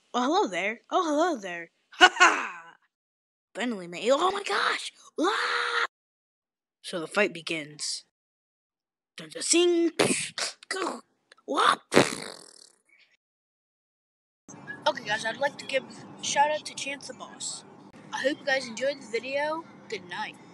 Oh, hello there. Oh, hello there. Ha ha! Finally, mate. Oh my gosh! Ah! So the fight begins. Dun dun sing. Go. Whop. Okay, guys, I'd like to give a shout out to Chance the Boss. I hope you guys enjoyed the video. Good night.